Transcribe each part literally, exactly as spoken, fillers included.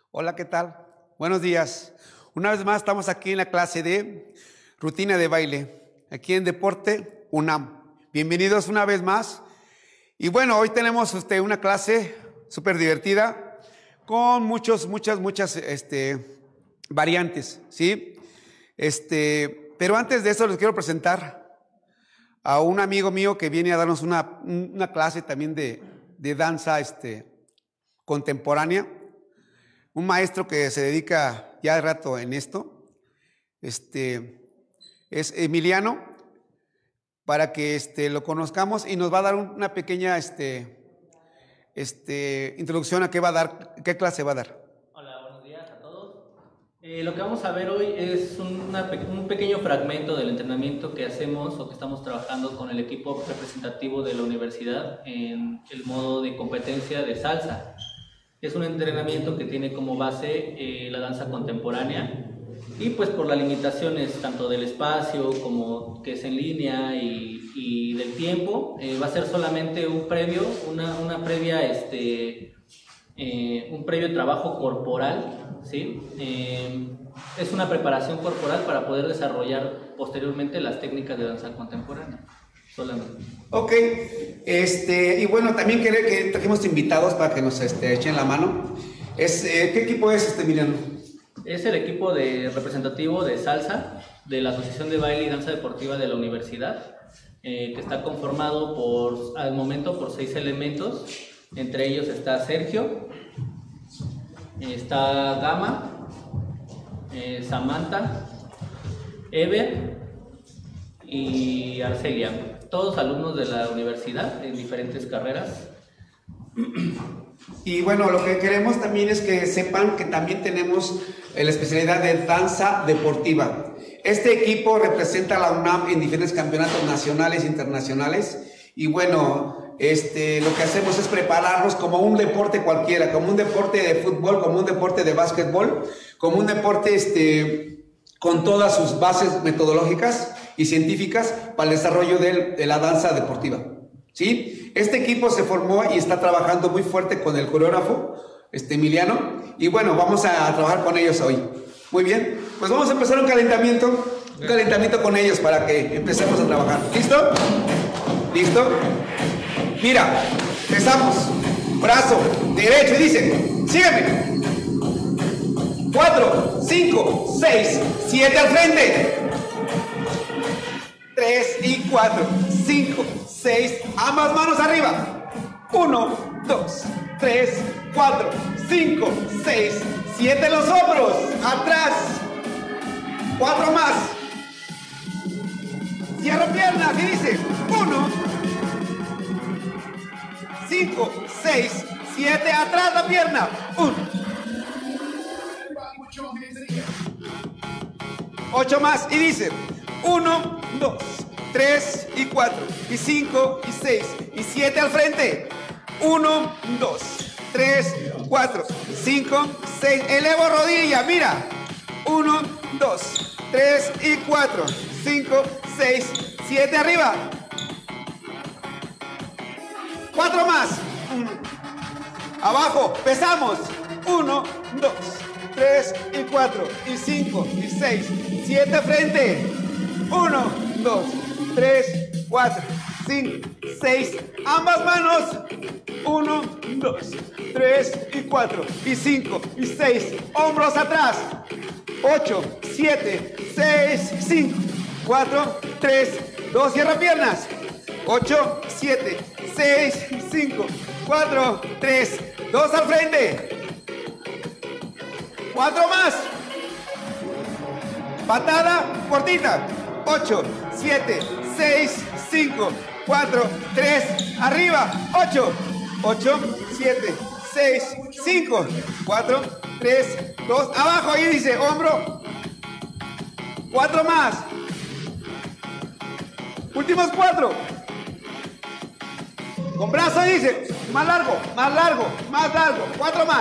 Hola, ¿qué tal? Buenos días. Una vez más estamos aquí en la clase de rutina de baile, aquí en Deporte UNAM. Bienvenidos una vez más. Y bueno, hoy tenemos este, una clase súper divertida con muchos, muchas, muchas este, variantes, ¿sí? Este, pero antes de eso les quiero presentar a un amigo mío que viene a darnos una, una clase también de, de danza este, contemporánea. Un maestro que se dedica ya de rato en esto, este, es Emiliano, para que este, lo conozcamos y nos va a dar una pequeña este, este, introducción a qué va a dar, qué clase va a dar. Hola, buenos días a todos. Eh, lo que vamos a ver hoy es una, un pequeño fragmento del entrenamiento que hacemos o que estamos trabajando con el equipo representativo de la universidad en el modo de competencia de salsa. Es un entrenamiento que tiene como base eh, la danza contemporánea y pues por las limitaciones tanto del espacio como que es en línea y, y del tiempo, eh, va a ser solamente un previo, una, una previa, este, eh, un previo trabajo corporal, ¿sí? Eh, es una preparación corporal para poder desarrollar posteriormente las técnicas de danza contemporánea. Solamente. Ok, este, y bueno, también quería que trajimos invitados para que nos este, echen la mano. Es, eh, ¿Qué equipo es este, Emiliano? Es el equipo de representativo de salsa de la Asociación de Baile y Danza Deportiva de la Universidad, eh, que está conformado por, al momento por seis elementos. Entre ellos está Sergio, está Gama, eh, Samantha, Ever y Arcelia. Todos alumnos de la universidad en diferentes carreras. Y bueno, lo que queremos también es que sepan que también tenemos la especialidad de danza deportiva. Este equipo representa a la UNAM en diferentes campeonatos nacionales e internacionales. Y bueno, este, lo que hacemos es prepararnos como un deporte cualquiera, como un deporte de fútbol, como un deporte de básquetbol, como un deporte este, con todas sus bases metodológicas y científicas para el desarrollo de, de la danza deportiva, ¿sí? Este equipo se formó y está trabajando muy fuerte con el coreógrafo, este Emiliano, y bueno, vamos a trabajar con ellos hoy. Muy bien, pues vamos a empezar un calentamiento, un calentamiento con ellos para que empecemos a trabajar. ¿Listo? ¿Listo? Mira, empezamos. Brazo derecho y dice, sígueme. Cuatro, cinco, seis, siete al frente. Tres y cuatro, cinco, seis, ambas manos arriba. Uno, dos, tres, cuatro, cinco, seis, siete los hombros, atrás. Cuatro más. Cierro piernas y dice, uno, cinco, seis, siete, atrás la pierna. Uno. Ocho más y dice, uno, dos, tres y cuatro, y cinco, y seis, y siete al frente. Uno, dos, tres, cuatro, cinco, seis. Elevo rodilla, mira. Uno, dos, tres y cuatro, cinco, seis, siete arriba. Cuatro más. Abajo, pesamos. Uno, dos, tres y cuatro, y cinco, y seis, siete frente. Uno, dos, tres, cuatro, cinco, seis, ambas manos. Uno, dos, tres y cuatro, y cinco, y seis, hombros atrás. Ocho, siete, seis, cinco, cuatro, tres, dos, cierra piernas. Ocho, siete, seis, cinco, cuatro, tres, dos al frente. Cuatro más. Patada cortita. Ocho, siete, seis, cinco, cuatro, tres, arriba. Ocho, ocho, siete, seis, cinco, cuatro, tres, dos, abajo. Ahí dice hombro. Cuatro más. Últimos cuatro. Con brazo dice, más largo, más largo, más largo. Cuatro más.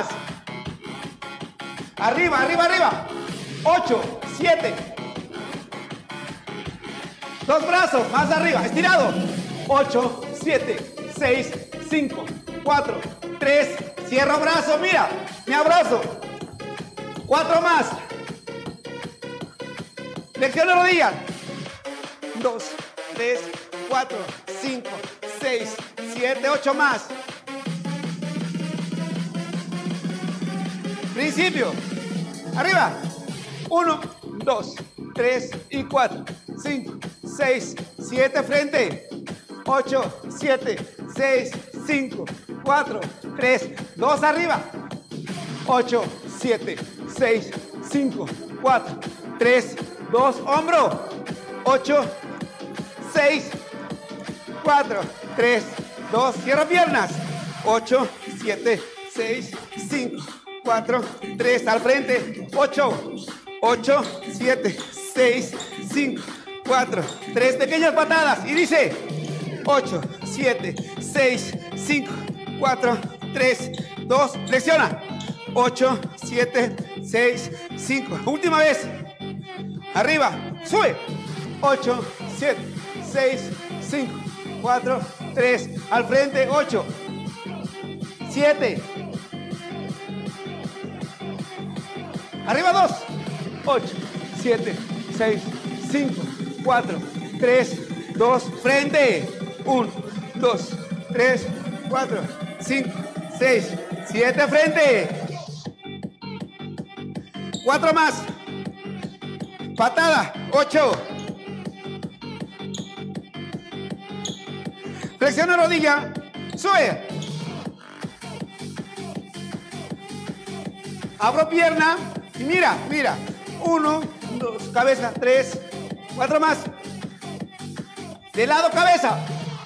Arriba, arriba, arriba. Ocho, siete. Dos brazos, más arriba, estirado. Ocho, siete, seis, cinco, cuatro, tres. Cierro brazo, mira. Me abrazo. Cuatro más. Flexiona rodilla. Dos, tres, cuatro, cinco, seis, siete, ocho más. Principio. Arriba. Uno, dos, tres y cuatro, cinco, seis, siete, frente. Ocho, siete, seis, cinco, cuatro, tres, dos, arriba. Ocho, siete, seis, cinco, cuatro, tres, dos, hombro. Ocho, seis, cuatro, tres, dos, cierra piernas. Ocho, siete, seis, cinco, cuatro, tres, al frente. Ocho, ocho, siete, seis, cinco, cuatro, tres, pequeñas patadas. Y dice, ocho, siete, seis, cinco, cuatro, tres, dos, flexiona. ocho, siete, seis, cinco. Última vez. Arriba, sube. ocho, siete, seis, cinco, cuatro, tres, al frente. ocho, siete. Arriba, dos. ocho, siete, seis, cinco, cuatro, tres, dos, frente. uno, dos, tres, cuatro, cinco, seis, siete, frente. cuatro más. Patada. ocho. Flexiona rodilla. Sube. Abro pierna. Y mira, mira. uno, dos, cabeza. tres, cuatro más. De lado, cabeza.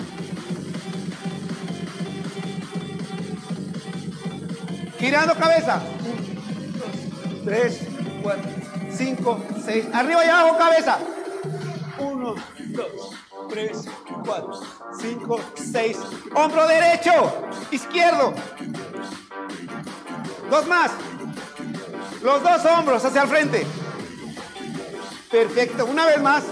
Girando cabeza. uno, dos, tres, cuatro, cinco, seis. Arriba y abajo, cabeza. uno, dos, tres, cuatro, cinco, seis. Hombro derecho. Izquierdo. Dos más. Los dos hombros hacia el frente. Perfecto. Una vez más.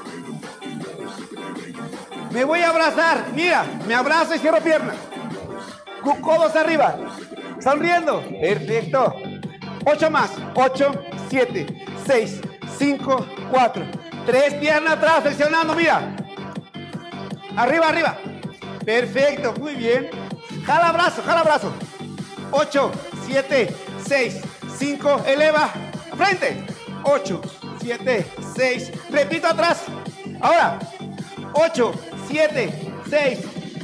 Me voy a abrazar. Mira, me abrazo y cierro pierna. Codos arriba. Sonriendo. Perfecto. Ocho más. Ocho, siete, seis, cinco, cuatro, tres. Pierna atrás, flexionando. Mira. Arriba, arriba. Perfecto. Muy bien. Jala brazo, jala brazo. Ocho, siete, seis, cinco. Eleva. Frente. Ocho, siete, seis. Repito atrás. Ahora. Ocho, siete, seis.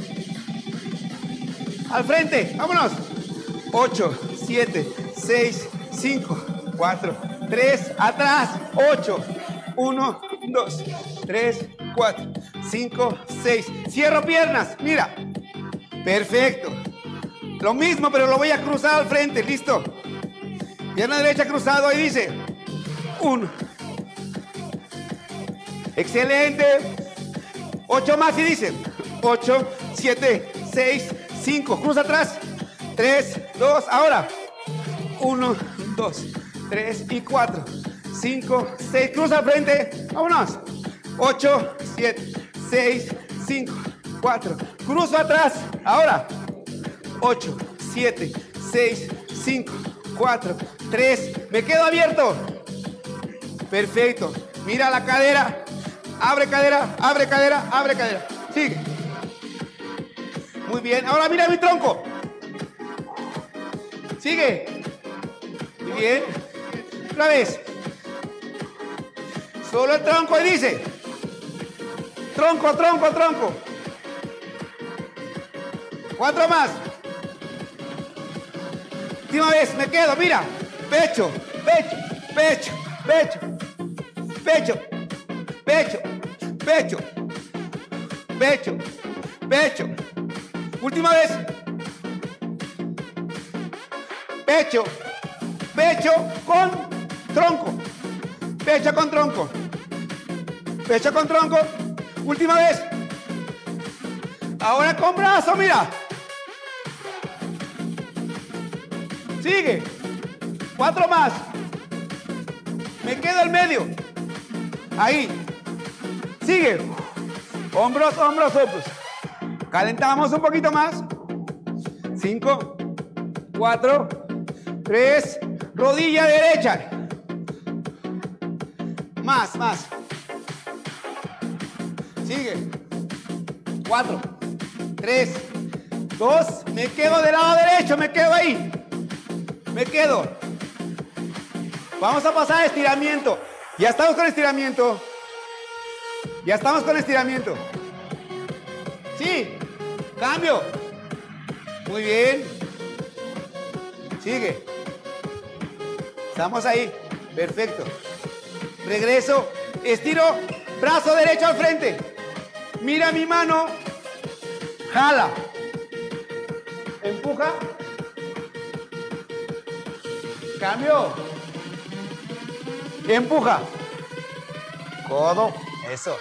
Al frente. Vámonos. Ocho, siete, seis, cinco, cuatro, tres. Atrás. Ocho. uno, dos, tres, cuatro, cinco, seis. Cierro piernas. Mira. Perfecto. Lo mismo, pero lo voy a cruzar al frente. Listo. Pierna derecha cruzado. Ahí dice. Uno. Excelente. Ocho más y dicen. Ocho, siete, seis, cinco. Cruza atrás. Tres, dos. Ahora. Uno, dos, tres y cuatro. Cinco, seis. Cruza al frente. Vámonos. Ocho, siete, seis, cinco, cuatro. Cruzo atrás. Ahora. Ocho, siete, seis, cinco, cuatro, tres. Me quedo abierto. Perfecto. Mira la cadera. Abre cadera, abre cadera, abre cadera. Sigue. Muy bien. Ahora mira mi tronco. Sigue. Muy bien. Otra vez. Solo el tronco y dice. Tronco, tronco, tronco. Cuatro más. Última vez. Me quedo. Mira. Pecho, pecho, pecho, pecho, pecho. Pecho, pecho, pecho, pecho. Última vez. Pecho, pecho con tronco. Pecho con tronco. Pecho con tronco. Última vez. Ahora con brazo, mira. Sigue. Cuatro más. Me quedo al medio. Ahí. Sigue. Hombros, hombros, hombros. Calentamos un poquito más. Cinco, cuatro, tres, Rodilla derecha. Más, más. Sigue. Cuatro, tres, dos. Me quedo del lado derecho, me quedo ahí. Me quedo. Vamos a pasar a estiramiento. Ya estamos con estiramiento. Ya estamos con estiramiento. Sí. Cambio. Muy bien. Sigue. Estamos ahí. Perfecto. Regreso. Estiro. Brazo derecho al frente. Mira mi mano. Jala. Empuja. Cambio. Empuja. Codo. Eso.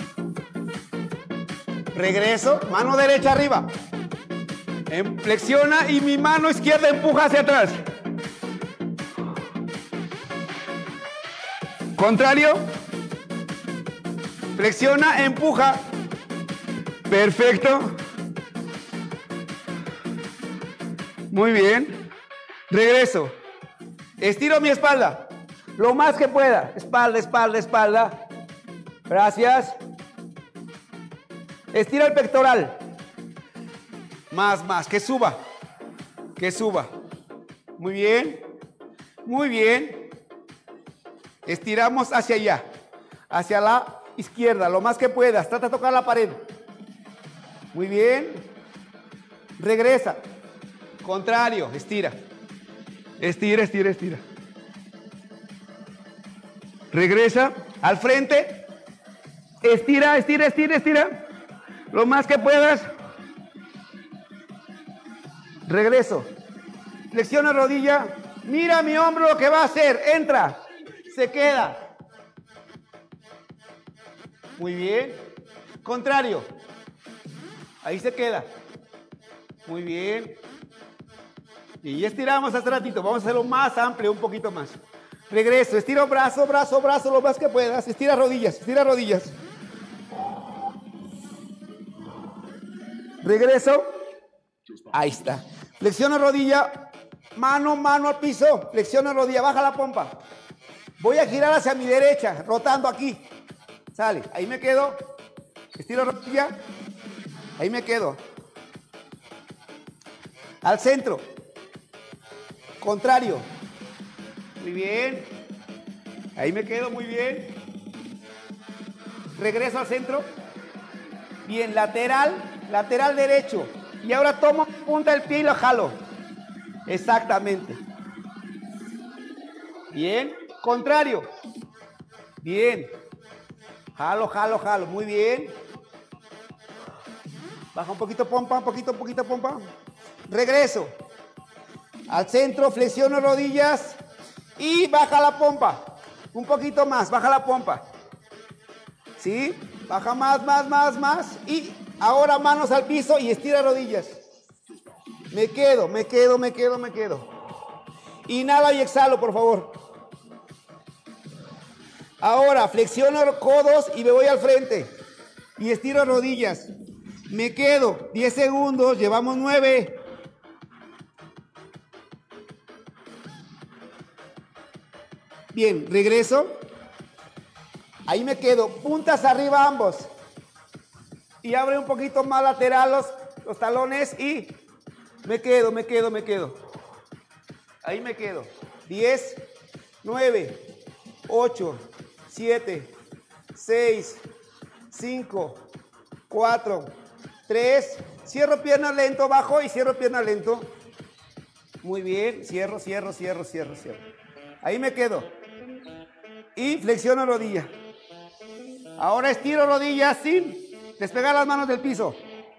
Regreso. Mano derecha arriba. Flexiona y mi mano izquierda empuja hacia atrás. Contrario. Flexiona, empuja. Perfecto. Muy bien. Regreso. Estiro mi espalda. Lo más que pueda. Espalda, espalda, espalda. Gracias. Estira el pectoral. Más, más. Que suba. Que suba. Muy bien. Muy bien. Estiramos hacia allá. Hacia la izquierda. Lo más que puedas. Trata de tocar la pared. Muy bien. Regresa. Contrario. Estira. Estira, estira, estira. Regresa. Al frente. Estira, estira, estira, estira. Lo más que puedas. Regreso. Flexiona rodilla. Mira mi hombro lo que va a hacer. Entra. Se queda. Muy bien. Contrario. Ahí se queda. Muy bien. Y ya estiramos hace ratito. Vamos a hacerlo más amplio, un poquito más. Regreso. Estiro brazo, brazo, brazo, lo más que puedas. Estira rodillas, estira rodillas. Regreso. Ahí está. Flexiona rodilla. Mano, mano al piso. Flexiona rodilla. Baja la pompa. Voy a girar hacia mi derecha, rotando aquí. Sale. Ahí me quedo. Estiro rodilla. Ahí me quedo. Al centro. Contrario. Muy bien. Ahí me quedo, muy bien. Regreso al centro. Bien, lateral, lateral derecho. Y ahora tomo punta del pie y lo jalo. Exactamente. Bien. Contrario. Bien. Jalo, jalo, jalo. Muy bien. Baja un poquito pompa, un poquito, un poquito pompa. Regreso. Al centro, flexiono rodillas. Y baja la pompa. Un poquito más, baja la pompa. ¿Sí? Baja más, más, más, más. Y ahora manos al piso y estira rodillas. Me quedo, me quedo, me quedo, me quedo. Inhala y exhalo, por favor. Ahora flexiono codos y me voy al frente. Y estiro rodillas. Me quedo. diez segundos. Llevamos nueve. Bien, regreso. Ahí me quedo. Puntas arriba ambos. Y abre un poquito más lateral los, los talones y me quedo, me quedo, me quedo. Ahí me quedo. diez, nueve, ocho, siete, seis, cinco, cuatro, tres. Cierro pierna lento, bajo y cierro pierna lento. Muy bien. Cierro, cierro, cierro, cierro, cierro. Ahí me quedo. Y flexiono rodilla. Ahora estiro rodillas sin despegar las manos del piso.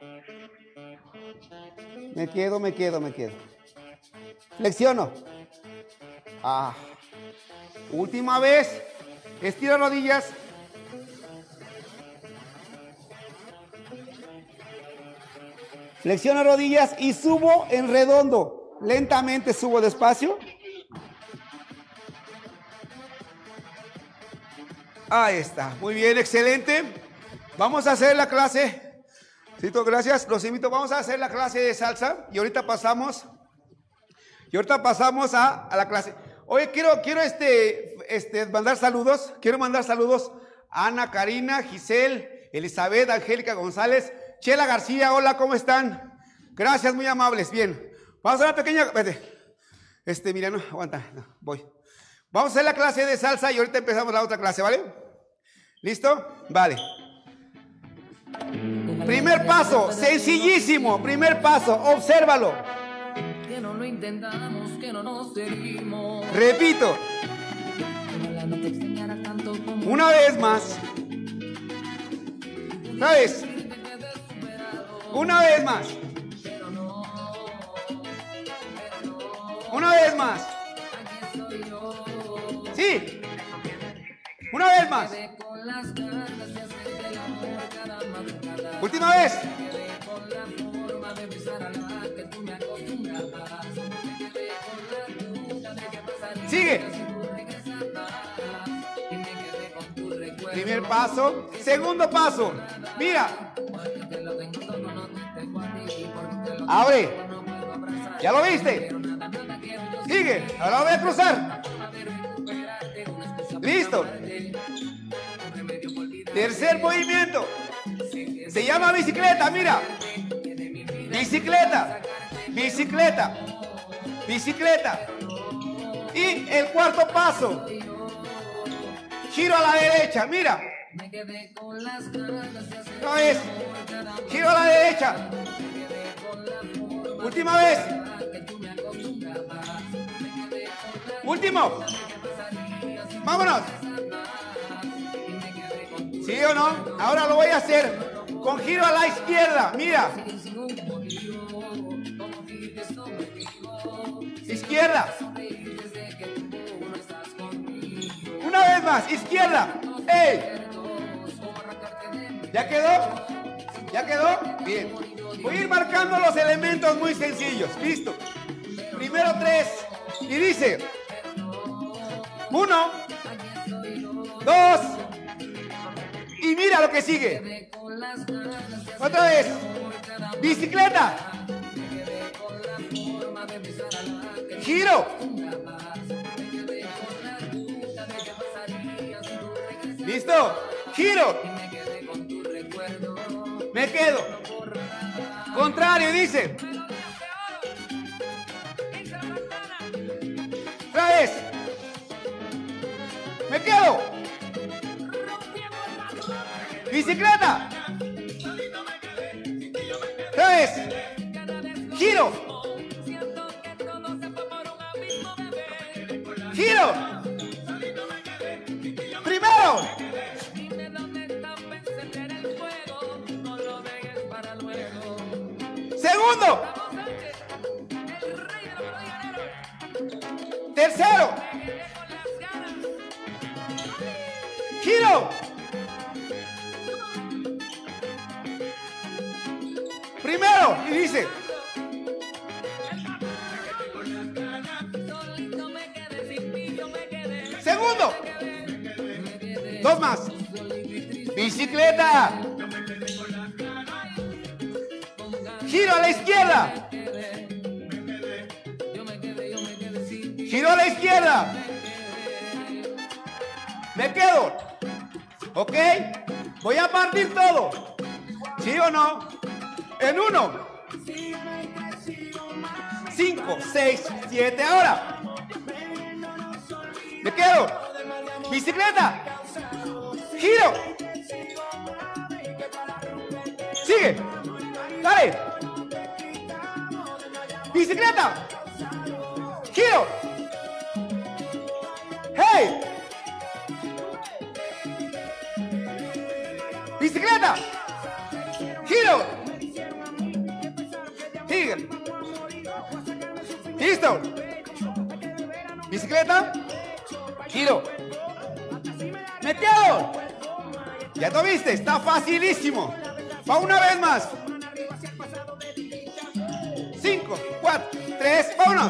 Me quedo, me quedo, me quedo. Flexiono. Ah. Última vez. Estiro rodillas. Flexiono rodillas y subo en redondo. Lentamente subo despacio. Ahí está. Muy bien, excelente. Vamos a hacer la clase. Cito, gracias. Los invito. Vamos a hacer la clase de salsa. Y ahorita pasamos. Y ahorita pasamos a, a la clase. Oye, quiero, quiero este, este, mandar saludos. Quiero mandar saludos a Ana, Karina, Giselle, Elizabeth, Angélica González, Chela García. Hola, ¿cómo están? Gracias, muy amables. Bien. Vamos a hacer una pequeña... Vete. Este, mira, no, aguanta. No, voy. Vamos a hacer la clase de salsa y ahorita empezamos la otra clase, ¿vale? ¿Listo? Vale. Primer paso, sencillísimo. Primer paso, obsérvalo. Que no lo intentamos, que no nos seguimos. Repito. Una vez más. ¿Sabes? Una vez más. Una vez más. Sí. Una vez más. Última vez. Sigue. Primer paso. Segundo paso. Mira. Abre. ¿Ya lo viste? Sigue. Ahora lo voy a cruzar. Listo. Tercer movimiento. Se llama bicicleta, mira. Bicicleta. Bicicleta. Bicicleta. Y el cuarto paso. Giro a la derecha, mira. Otra vez. Giro a la derecha. Última vez. Último. Vámonos. ¿Sí o no? Ahora lo voy a hacer con giro a la izquierda. Mira. Izquierda. Una vez más. Izquierda. ¡Ey! ¿Ya quedó? ¿Ya quedó? Bien. Voy a ir marcando los elementos muy sencillos. Listo. Primero tres. Y dice. Uno. Dos. Y mira lo que sigue. Otra vez. Bicicleta. Giro. ¿Listo? Giro. Me quedo. Contrario, dice. Otra vez. Me quedo. Bicicleta. Otra vez. Giro. Giro. Primero. Segundo. Tercero. Giro. Primero. Y dice. Segundo. Dos más. Bicicleta. Giro a la izquierda. Giro a la izquierda. Me quedo. ¿Ok? Voy a partir todo. ¿Sí o no? En uno. Cinco, seis, siete. Ahora. Me quedo. Bicicleta. Giro. Sigue. Dale. Bicicleta. Giro. Hey. Bicicleta. Giro. Sigue. Listo. Bicicleta. Giro. Me quedo. Ya lo viste. Está facilísimo. Va una vez más. Cinco, cuatro, tres, vámonos.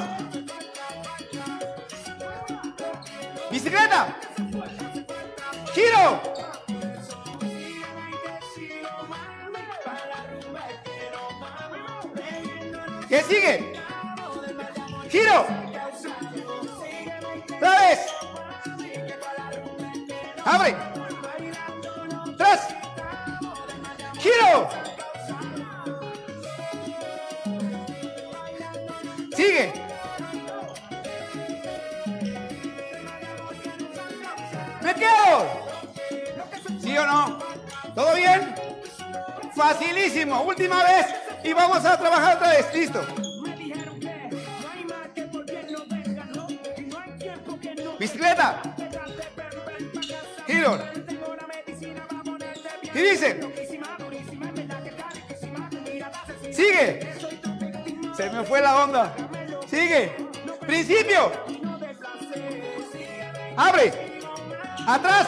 Bicicleta. Giro. ¿Qué sigue? Giro. Abre. Atrás. Giro. Sigue. Me quedo. ¿Sí o no? ¿Todo bien? Facilísimo. Última vez. Y vamos a trabajar otra vez. Listo. Bicicleta. Giro. Y dice. Sigue. Se me fue la onda. Sigue. Principio. Abre. Atrás.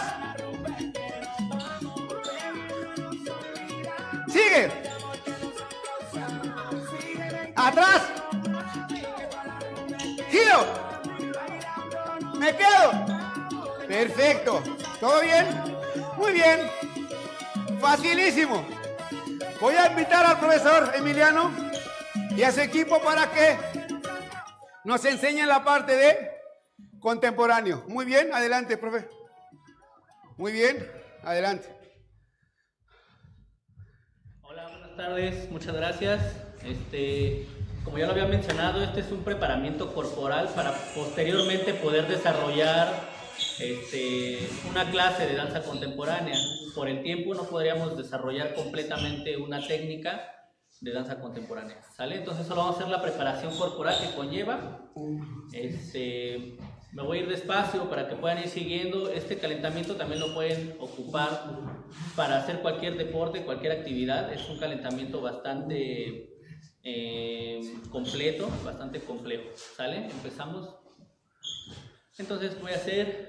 Sigue. Atrás. Giro. Me quedo. Perfecto. ¿Todo bien? Muy bien. Facilísimo. Voy a invitar al profesor Emiliano y a su equipo para que nos enseñen la parte de contemporáneo. Muy bien, adelante, profe. Muy bien, adelante. Hola, buenas tardes, muchas gracias. Este, como ya lo había mencionado, este es un preparamiento corporal para posteriormente poder desarrollar este, una clase de danza contemporánea. Por el tiempo no podríamos desarrollar completamente una técnica de danza contemporánea, ¿sale? Entonces solo vamos a hacer la preparación corporal que conlleva. Este, me voy a ir despacio para que puedan ir siguiendo. Este calentamiento también lo pueden ocupar para hacer cualquier deporte, cualquier actividad. Es un calentamiento bastante eh, completo, bastante complejo, ¿sale? Empezamos. Entonces voy a hacer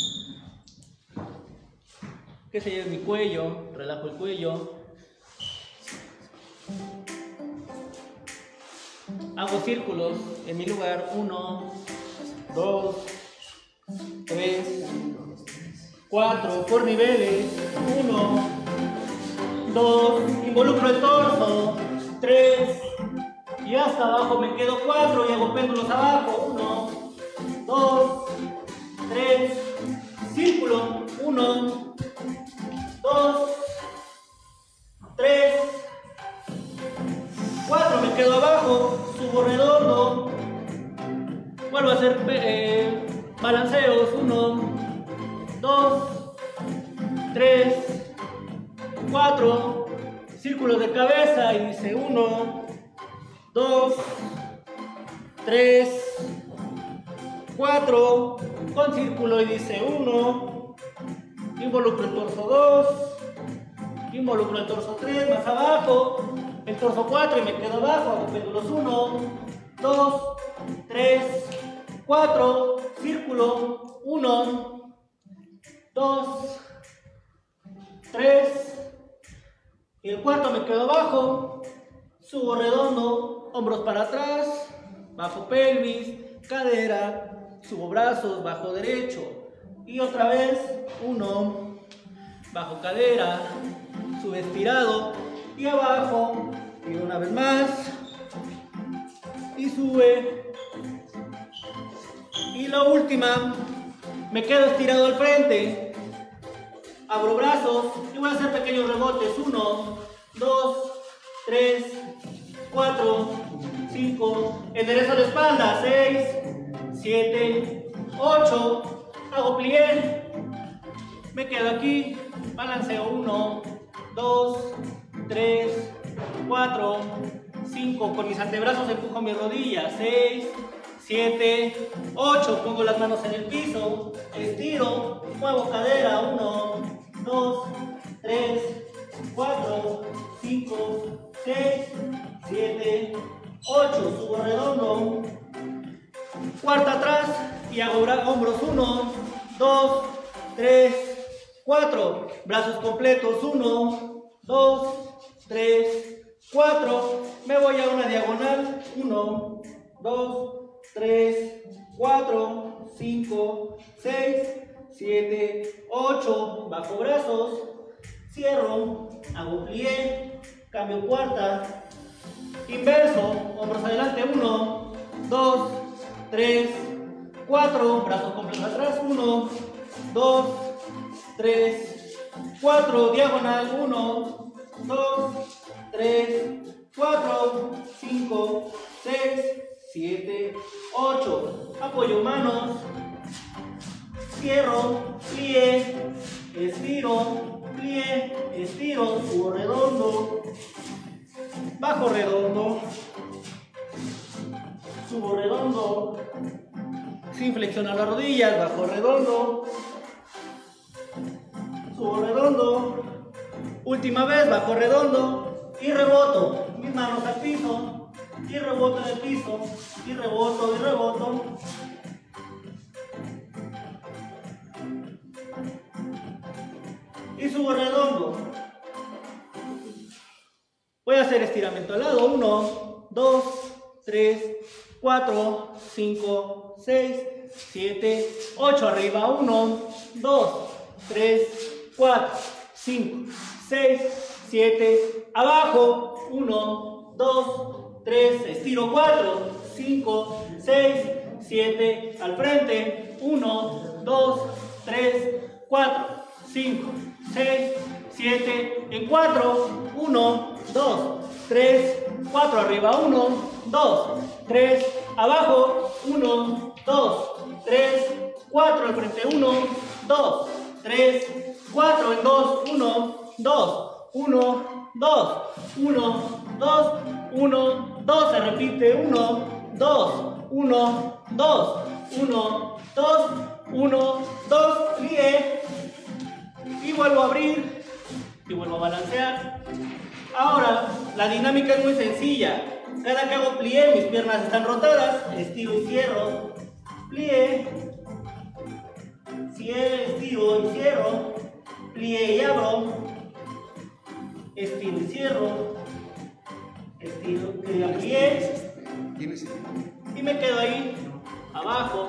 que se lleve mi cuello, relajo el cuello. Hago círculos en mi lugar, uno, dos, tres, cuatro, por niveles, uno, dos, involucro el torso, tres, y hasta abajo me quedo cuatro y hago péndulos abajo, uno, dos, tres, círculo, uno, dos, tres, cuatro, me quedo abajo, subo redondo, vuelvo a hacer eh, balanceos, uno, dos, tres, cuatro, círculos de cabeza y dice uno, dos, tres, cuatro, con círculo y dice uno, involucro el torso dos, involucro el torso tres, más abajo, el torso cuatro y me quedo abajo, hago péndulos uno, dos, tres, cuatro, círculo, uno, dos, tres, y el cuarto me quedo abajo, subo redondo, hombros para atrás, bajo pelvis, cadera, subo brazos, bajo derecho, y otra vez, uno, bajo cadera, sube estirado, y abajo, y una vez más, y sube, y la última, me quedo estirado al frente, abro brazos, y voy a hacer pequeños rebotes, uno, dos, tres, cuatro, cinco, enderezo la espalda, seis, siete, ocho, hago plié, me quedo aquí, balanceo, uno, dos, tres, cuatro, cinco, con mis antebrazos empujo mis rodillas, seis, siete, ocho, pongo las manos en el piso, estiro, muevo cadera, uno, dos, tres, cuatro, cinco, seis, siete, ocho, subo redondo, cuarta atrás y hago hombros, uno, dos, tres, cuatro, brazos completos, uno, dos, tres, cuatro, me voy a una diagonal, uno, dos, tres, cuatro, cinco, seis, siete, ocho, bajo brazos, cierro, hago plié, cambio cuarta, inverso, hombros adelante, uno, dos, tres, cuatro, brazos completos atrás, uno, dos, tres, cuatro, diagonal, uno, dos, tres, cuatro, cinco, seis, siete, ocho. Apoyo manos, cierro, plié, estiro, plié, estiro, subo redondo, bajo redondo, subo redondo, sin flexionar las rodillas, bajo redondo, subo redondo, última vez, bajo redondo y reboto, mis manos al piso y reboto en el piso y reboto y reboto. Y subo redondo. Voy a hacer estiramiento al lado. uno, dos, tres, cuatro, cinco, seis, siete, ocho. Arriba. uno, dos, tres, cuatro, cinco, seis, siete. Abajo. uno, dos, tres. Estiro. cuatro, cinco, seis, siete. Al frente. uno, dos, tres, cuatro, cinco, seis, siete, en cuatro, uno, dos, tres, cuatro, arriba, uno, dos, tres, abajo, uno, dos, tres, cuatro, al frente, uno, dos, tres, cuatro, en dos, uno, dos, uno, dos, uno, dos, uno, dos, se repite, uno, dos, uno, dos, uno, dos, uno, dos, plié. Y vuelvo a abrir y vuelvo a balancear. Ahora, la dinámica es muy sencilla. Cada que hago plié, mis piernas están rotadas, estiro y cierro, plié, cierro, estiro y cierro, plié y abro, estiro y cierro, estiro y plié, y me quedo ahí, abajo,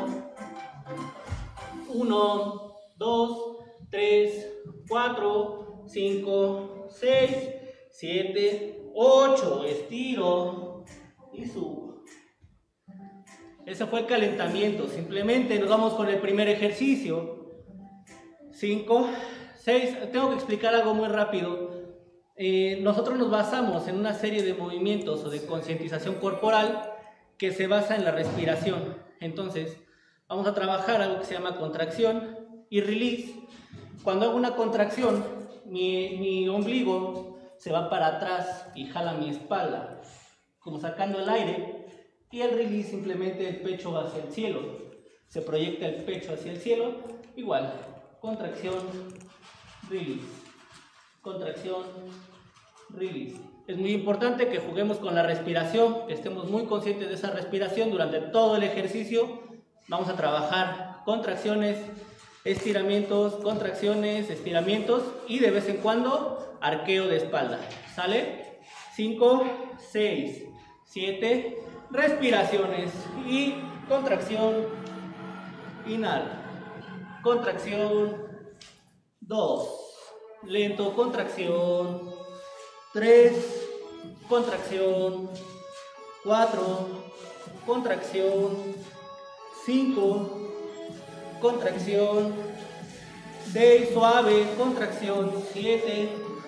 uno, dos, tres, cuatro, cinco, seis, siete, ocho, estiro y subo. Ese fue el calentamiento. Simplemente nos vamos con el primer ejercicio. cinco, seis, tengo que explicar algo muy rápido. Eh, nosotros nos basamos en una serie de movimientos o de concientización corporal que se basa en la respiración. Entonces, vamos a trabajar algo que se llama contracción y release. Cuando hago una contracción, mi, mi ombligo se va para atrás y jala mi espalda, como sacando el aire, y el release simplemente el pecho va hacia el cielo, se proyecta el pecho hacia el cielo, igual, contracción, release, contracción, release. Es muy importante que juguemos con la respiración, que estemos muy conscientes de esa respiración durante todo el ejercicio. Vamos a trabajar contracciones, estiramientos, contracciones, estiramientos y de vez en cuando arqueo de espalda. ¿Sale? cinco, seis, siete, respiraciones y contracción, inhala, contracción, dos, lento, contracción, tres, contracción, cuatro, contracción, cinco, contracción, seis, suave, contracción, siete,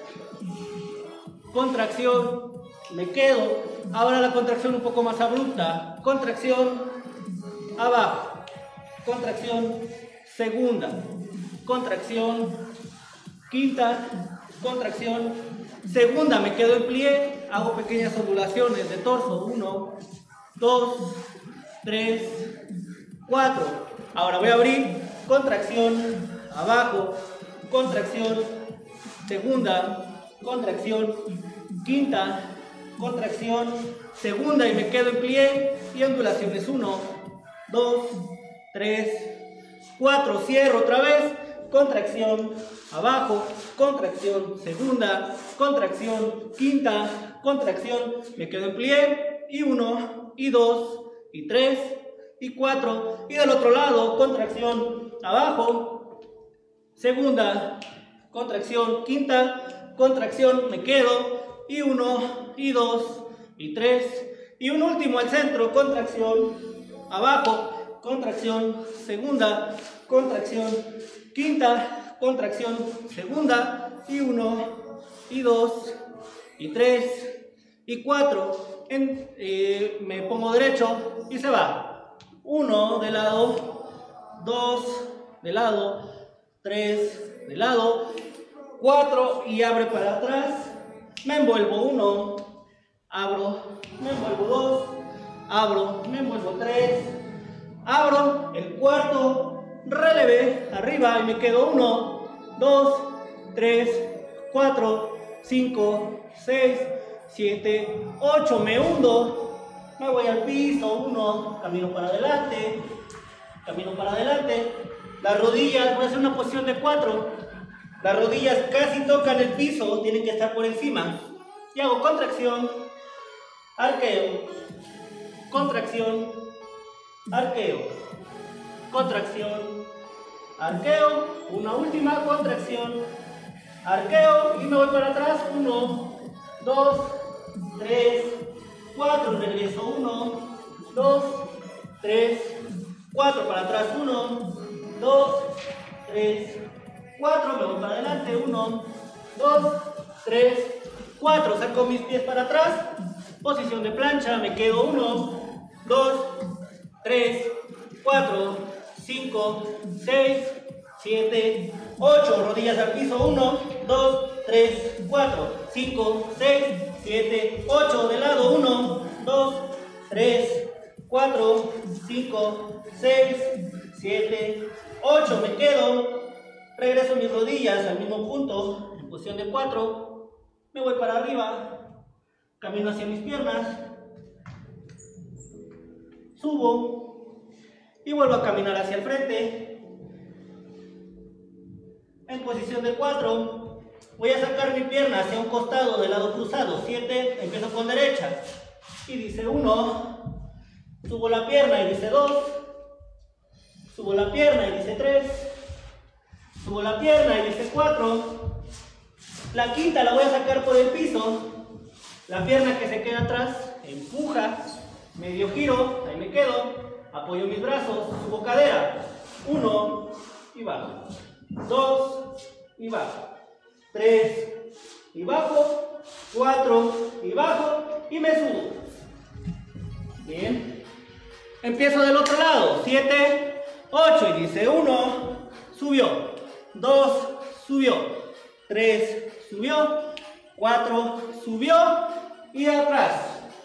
contracción, me quedo. Ahora la contracción un poco más abrupta, contracción, abajo, contracción, segunda, contracción, quinta, contracción, segunda, me quedo en plié, hago pequeñas ondulaciones de torso, uno, dos, tres, cuatro. Ahora voy a abrir, contracción, abajo, contracción, segunda, contracción, quinta, contracción, segunda y me quedo en plié y ondulaciones, uno, dos, tres, cuatro, cierro otra vez, contracción, abajo, contracción, segunda, contracción, quinta, contracción, me quedo en plié y uno, y dos, y tres, y cuatro, y del otro lado, contracción, abajo, segunda, contracción, quinta, contracción, me quedo, y uno, y dos, y tres, y un último al centro, contracción, abajo, contracción, segunda, contracción, quinta, contracción segunda, y uno, y dos, y tres, y cuatro. En, eh, me pongo derecho y se va. Uno de lado, dos de lado, tres de lado, cuatro y abre para atrás. Me envuelvo uno, abro, me envuelvo dos, abro, me envuelvo tres, abro el cuarto, relevé arriba y me quedo uno, dos, tres, cuatro, cinco, seis, siete, ocho, me hundo, me voy al piso, uno, camino para adelante, camino para adelante, las rodillas, voy a hacer una posición de cuatro, las rodillas casi tocan el piso, tienen que estar por encima, y hago contracción, arqueo, contracción, arqueo, contracción, arqueo, una última contracción, arqueo y me voy para atrás, uno, dos, tres, cuatro, regreso, uno, dos, tres, cuatro, para atrás, uno, dos, tres, cuatro, me voy para adelante, uno, dos, tres, cuatro, saco mis pies para atrás, posición de plancha, me quedo uno, dos, tres, cuatro, cinco, seis, siete, ocho, rodillas al piso, uno, dos, tres, cuatro, cinco, seis, siete, ocho, de lado, uno, dos, tres, cuatro, cinco, seis, siete, ocho, me quedo, regreso mis rodillas al mismo punto, en posición de cuatro, me voy para arriba, camino hacia mis piernas, subo y vuelvo a caminar hacia el frente. En posición de cuatro, voy a sacar mi pierna hacia un costado del lado cruzado. siete, empiezo con derecha. Y dice uno, subo la pierna y dice dos, subo la pierna y dice tres, subo la pierna y dice cuatro. La quinta la voy a sacar por el piso. La pierna que se queda atrás, empuja, medio giro, ahí me quedo, apoyo mis brazos, subo cadera, uno y bajo, dos y bajo, tres y bajo, cuatro y bajo y me subo. Bien, empiezo del otro lado, siete, ocho y dice uno, subió, dos, subió, tres, subió, cuatro, subió y atrás.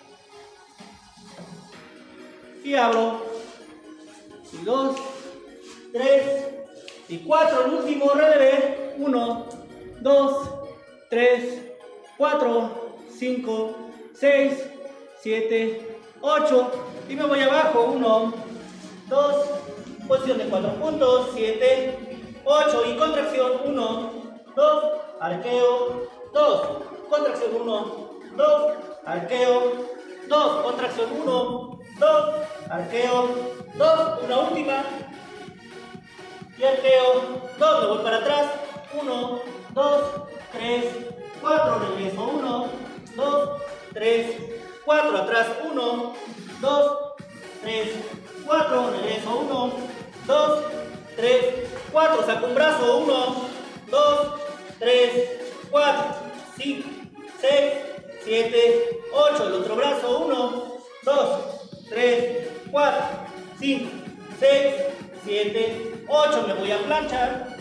Y abro, y dos, tres, y cuatro, el último relevé, uno, dos, tres, cuatro, cinco, seis, siete, ocho, y me voy abajo, uno, dos, posición de cuatro puntos, siete, ocho, y contracción, uno, dos, arqueo, dos, contracción, uno, dos, arqueo, dos, contracción, uno, dos, arqueo, dos, una última, y arqueo, dos, me voy para atrás, uno, dos, tres, cuatro, regreso, uno, dos, tres, cuatro, atrás, uno, dos, tres, cuatro, regreso, uno, dos, tres, cuatro, saco un brazo, uno, dos, tres, cuatro, cinco, seis, siete, ocho, el otro brazo, uno, dos, tres, cuatro, cinco, seis, siete, ocho, me voy a planchar,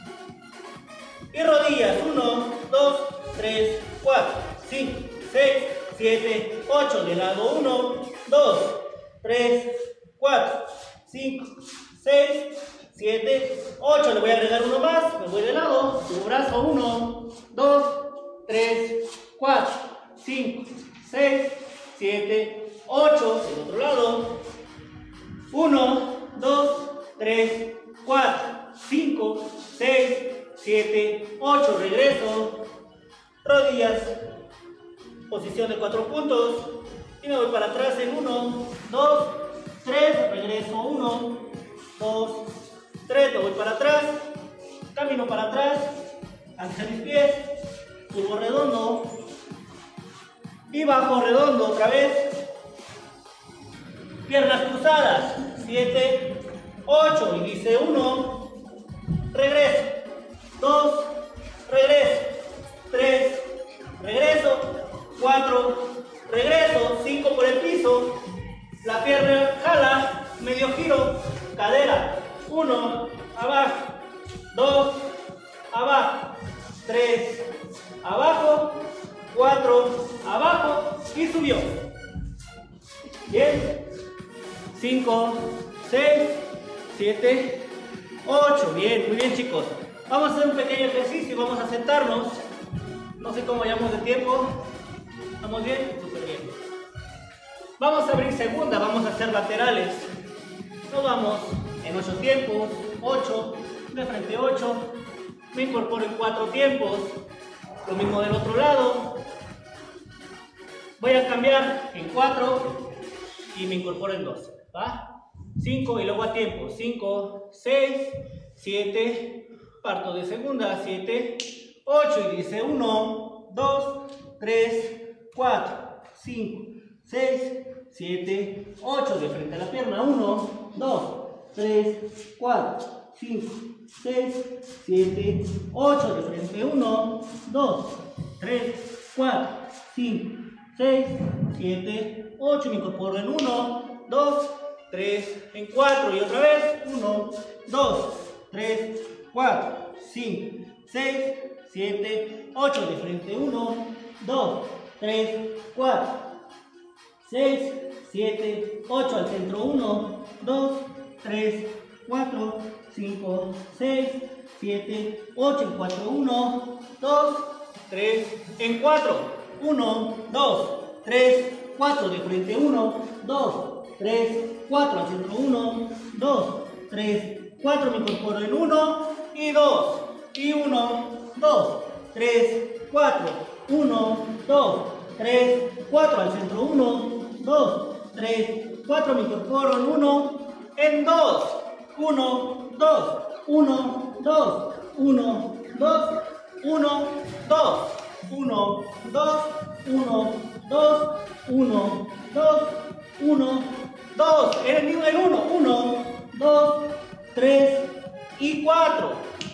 y rodillas, uno, dos, tres, cuatro, cinco, seis, siete, ocho, de lado, uno, dos, tres, cuatro, cinco, seis, siete, ocho, le voy a agregar uno más, me voy de lado, subo brazo, uno, dos, tres, cuatro, cinco, seis, siete, ocho, del otro lado, uno, dos, tres, cuatro, cinco, seis, siete, ocho, regreso, rodillas, posición de cuatro puntos, y me voy para atrás en uno, dos, tres, regreso, uno, dos, tres, me voy para atrás, camino para atrás, hacia mis pies, subo redondo, y bajo redondo otra vez, piernas cruzadas, siete, ocho, y dice uno, regreso, uno, abajo, dos, abajo, tres, abajo, cuatro, abajo y subió. Bien, cinco, seis, siete, ocho. Bien, muy bien, chicos. Vamos a hacer un pequeño ejercicio, vamos a sentarnos. No sé cómo vayamos de tiempo. ¿Estamos bien? Súper bien. Vamos a abrir segunda, vamos a hacer laterales. Nos vamos en ocho tiempos, ocho, de frente ocho. Me incorporo en cuatro tiempos. Lo mismo del otro lado. Voy a cambiar en cuatro y me incorporo en dos. ¿Va? cinco y luego a tiempo. cinco, seis, siete. Parto de segunda. siete, ocho y dice uno, dos, tres, cuatro, cinco, seis, siete, ocho. De frente a la pierna. uno, dos, tres, cuatro, cinco, seis, siete, ocho. De frente. uno, dos, tres, cuatro, cinco, seis, siete, ocho. Me incorporo en uno, dos, tres, en cuatro. Y otra vez. uno, dos, tres, cuatro, cinco, seis, siete, ocho. De frente. uno, dos, tres, cuatro, seis, siete, ocho. Al centro. uno, dos, tres, cuatro, cinco, seis, siete, ocho. En cuatro. uno, dos, tres, en cuatro. uno, dos, tres, cuatro. De frente. uno, dos, tres, cuatro. Al centro. uno, dos, tres, cuatro. Me incorporo en uno y dos. Y uno, dos, tres, cuatro. uno, dos, tres, cuatro. Al centro. uno, dos, tres, cuatro. Me incorporo en uno, en dos. uno, dos, uno, dos, uno, dos, uno, dos, uno, dos, uno, dos, uno, dos, uno, dos. En el mismo en uno. uno, dos, tres y cuatro.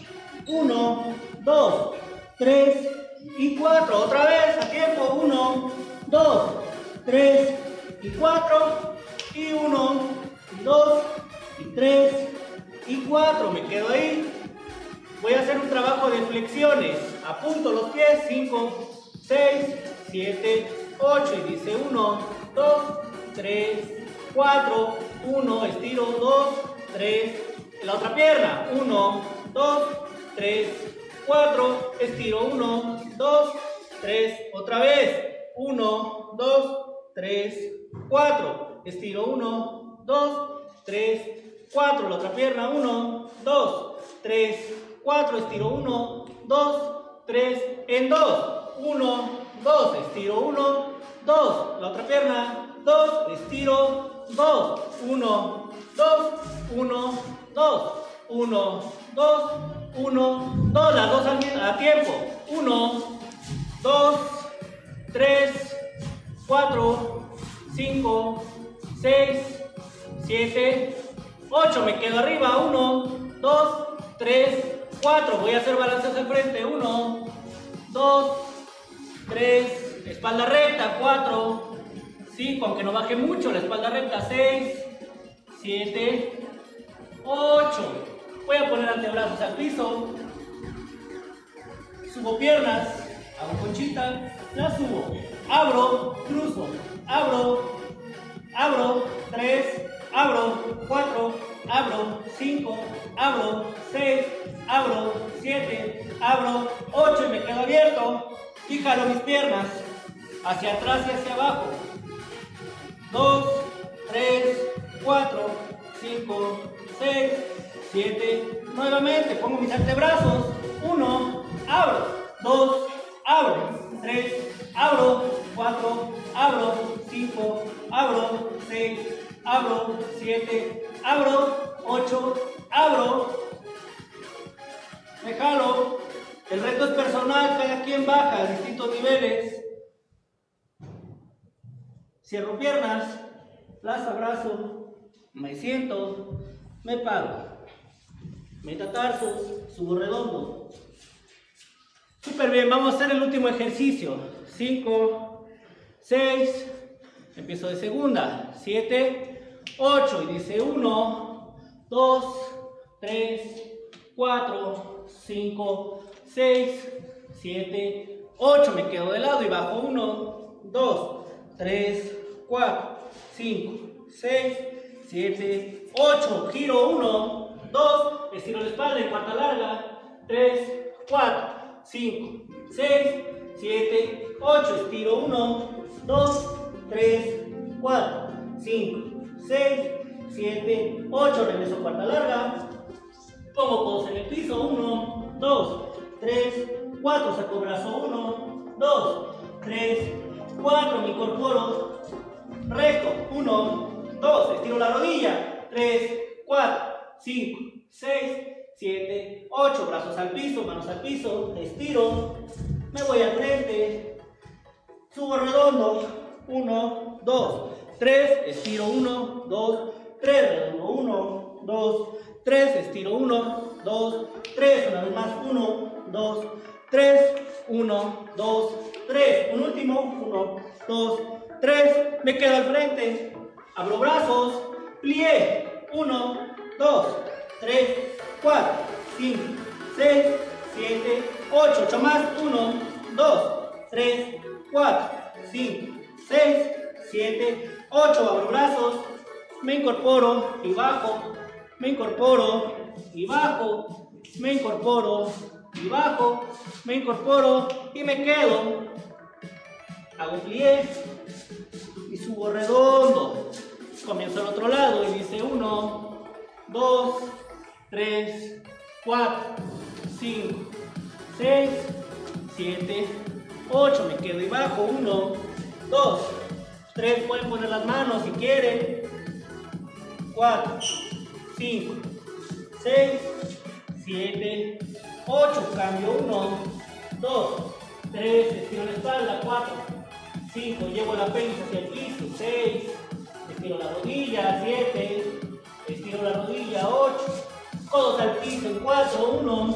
uno, dos, tres y cuatro. Otra vez a tiempo. uno, dos, tres y cuatro. Y uno, dos y tres y cuatro. Me quedo ahí. Voy a hacer un trabajo de flexiones. Apunto los pies. cinco, seis, siete, ocho. Y dice uno, dos, tres, cuatro. uno, estiro. dos, tres. En la otra pierna. uno, dos, tres, cuatro. Estiro. uno, dos, tres. Otra vez. uno, dos, tres, cuatro. Estiro. uno, dos, tres, cuatro. La otra pierna. uno, dos, tres, cuatro. Estiro. uno, dos, tres. En dos. uno, dos. Estiro. uno, dos. La otra pierna. dos. Estiro. dos. uno, dos. uno, dos. uno, dos. uno, dos. Las dos al mismo a tiempo. uno, dos, tres, cuatro, cinco, seis, siete, ocho. Me quedo arriba. uno, dos, tres, cuatro. Voy a hacer balances al frente. uno, dos, tres. Espalda recta. cuatro, cinco. Aunque no baje mucho la espalda recta. seis, siete, ocho. Voy a poner antebrazos al piso. Subo piernas. Hago conchita. La subo. Abro. Cruzo. Abro. Abro. tres. Abro. cuatro. Abro. cinco. Abro. seis. Abro. siete. Abro. ocho. Y me quedo abierto. Y jalo mis piernas hacia atrás y hacia abajo. dos, tres, cuatro, cinco, seis, siete. Nuevamente pongo mis antebrazos. uno, abro. dos, abro. tres, abro. cuatro, abro. cinco, abro. seis, abro. siete, abro. ocho, abro. Me jalo. El reto es personal, cada quien baja a distintos niveles. Cierro piernas, las abrazo, me siento, me paro. Metatarsos, subo redondo. Súper bien, vamos a hacer el último ejercicio. cinco, seis, empiezo de segunda. siete, ocho y dice uno, dos, tres, cuatro, cinco, seis, siete, ocho. Me quedo de lado y bajo. uno, dos, tres, cuatro, cinco, seis, siete, ocho. Giro. uno, dos. Estiro la espalda en cuarta larga. tres, cuatro, cinco, seis, siete, ocho. Estiro. uno, dos, tres, cuatro, cinco, seis, siete, ocho. Regreso a cuarta larga. Pongo codos en el piso. uno, dos, tres, cuatro. Saco brazo. uno, dos, tres, cuatro. Me incorporo recto. uno, dos. Estiro la rodilla. tres, cuatro, cinco, seis, siete, ocho. Brazos al piso, manos al piso. Estiro. Me voy al frente. Subo redondo. uno, dos, tres. Estiro. uno, dos, tres. Redondo. uno, dos, tres. Estiro. uno, dos, tres. Una vez más. uno, dos, tres. uno, dos, tres. Un último. uno, dos, tres. Me quedo al frente. Abro brazos. Plié. uno, dos, tres, cuatro, cinco, seis, siete, ocho. ocho más. uno, dos, tres, cuatro, cinco, seis, siete, ocho. Abro brazos. Me incorporo y bajo. Me incorporo y bajo. Me incorporo y bajo. Me incorporo y me quedo. Hago plié y subo redondo. Comienzo al otro lado y dice uno, dos, tres, cuatro, cinco, seis, siete, ocho. Me quedo y bajo. uno, dos, tres. Pueden poner las manos si quieren. cuatro, cinco, seis, siete, ocho. Cambio. uno, dos, tres. Estiro la espalda. cuatro, cinco. Llevo la pelvis hacia el piso. seis. Estiro la rodilla. siete. Estiro la rodilla. ocho. Codos al piso en cuatro. uno,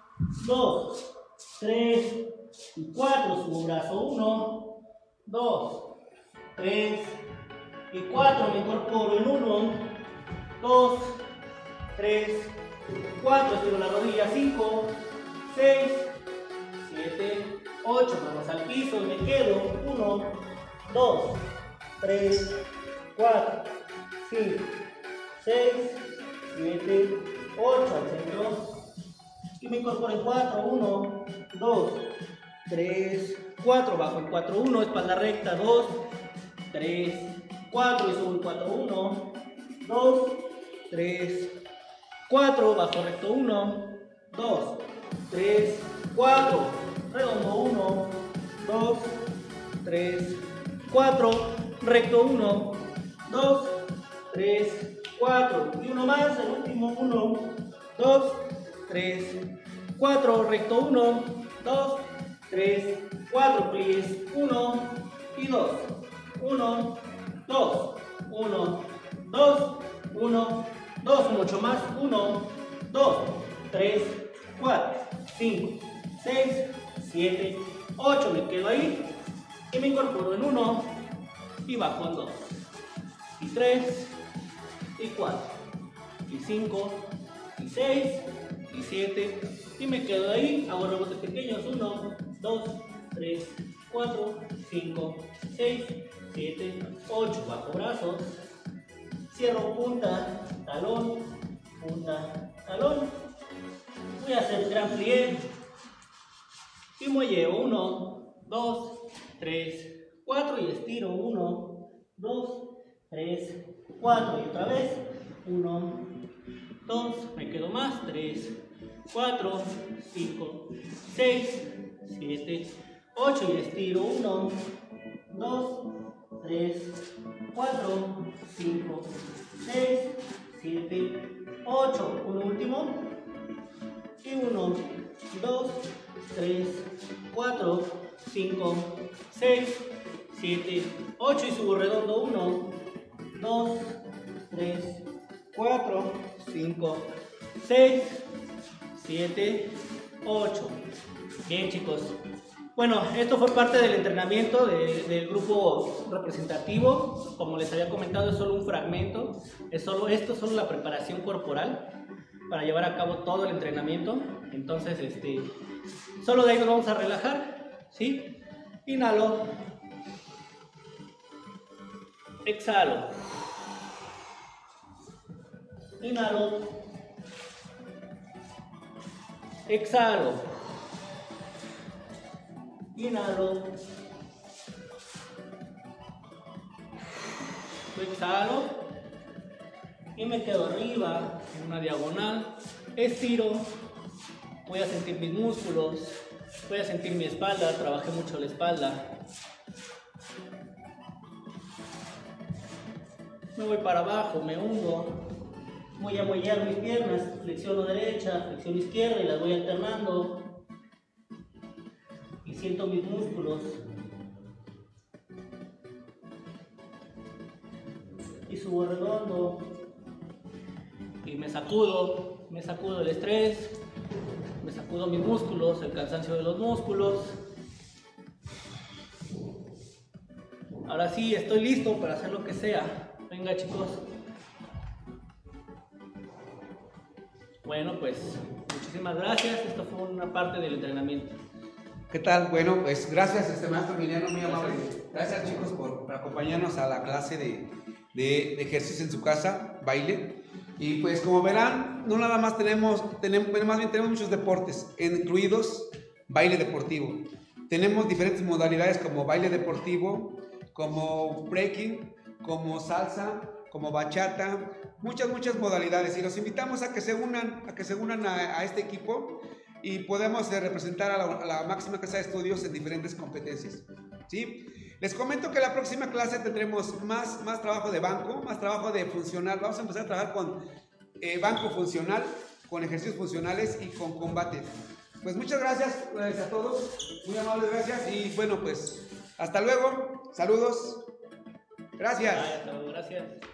dos, tres y cuatro. Subo brazo. uno, dos, tres y cuatro. Me incorporo en uno, dos, tres, cuatro. Estiro la rodilla. cinco, seis, siete, ocho. Manos al piso y me quedo. uno, dos, tres, cuatro, cinco, seis, siete, ocho. Al centro. Y me incorporo en cuatro. uno, dos, tres, cuatro. Bajo en cuatro. uno. Espalda recta. dos, tres, cuatro. Y subo en cuatro. uno, dos, tres, cuatro. Bajo recto. uno, dos, tres, cuatro. Redondo. uno, dos, tres, cuatro. Recto. uno, dos, tres, cuatro. Y uno más. El último. uno, dos, tres, cuatro. Recto. uno, dos, tres, cuatro. Plies. uno y dos. uno, dos. uno, dos. uno, dos. Un ocho más. uno, dos, tres, cuatro, cinco, seis, siete, ocho. Me quedo ahí y me incorporo en uno y bajo en dos y tres y cuatro y cinco y seis y siete y me quedo ahí. Hago rebotes pequeños. uno, dos, tres, cuatro, cinco, seis, siete, ocho. Bajo brazos. Cierro punta, talón, punta, talón. Voy a hacer gran plié y muelleo. uno, dos, tres, cuatro y estiro. uno, dos, tres, cuatro y otra vez. uno, dos, me quedo más. tres, cuatro, cinco, seis, siete, ocho y estiro. uno, dos, tres, cuatro, cinco, seis, siete, ocho. Un último. Y uno, dos, tres, cuatro, cinco, seis, siete, ocho y subo redondo. uno, dos, tres, cuatro, cinco, seis, siete, ocho. Bien, chicos. Bueno, esto fue parte del entrenamiento de, del grupo representativo. Como les había comentado, es solo un fragmento. Es solo, esto es solo la preparación corporal. para llevar a cabo todo el entrenamiento. Entonces, este, solo de ahí nos vamos a relajar, ¿sí? Inhalo, exhalo, inhalo, exhalo, inhalo, exhalo y me quedo arriba en una diagonal, estiro, voy a sentir mis músculos, voy a sentir mi espalda, trabajé mucho la espalda, me voy para abajo, me hundo, voy a mollar mis piernas, flexiono derecha, flexiono izquierda y las voy alternando y siento mis músculos y subo redondo y me sacudo, me sacudo el estrés, me sacudo mis músculos, el cansancio de los músculos. Ahora sí, estoy listo para hacer lo que sea. Venga, chicos. Bueno, pues muchísimas gracias. Esto fue una parte del entrenamiento. ¿Qué tal? Bueno, pues gracias, este maestro Emiliano, muy amable. Gracias, chicos, por, por acompañarnos a la clase de, de, de ejercicio en su casa, baile. Y pues como verán, no nada más tenemos, tenemos, bueno, más bien tenemos muchos deportes, incluidos baile deportivo. Tenemos diferentes modalidades como baile deportivo, como breaking, como salsa, como bachata, muchas, muchas modalidades. Y los invitamos a que se unan, a que se unan a, a este equipo y podemos eh, representar a la, a la máxima casa de estudios en diferentes competencias, ¿sí? Les comento que la próxima clase tendremos más, más trabajo de banco, más trabajo de funcional. Vamos a empezar a trabajar con eh, banco funcional, con ejercicios funcionales y con combate. Pues muchas gracias, gracias a todos, muy amables, gracias. Y bueno, pues hasta luego, saludos, gracias. Gracias.